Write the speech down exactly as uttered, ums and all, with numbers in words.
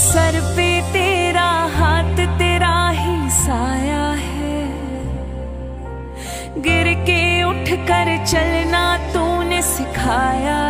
Sir पे तेरा हाथ, तेरा ही साया है। गिर के उठ कर चलना तूने सिखाया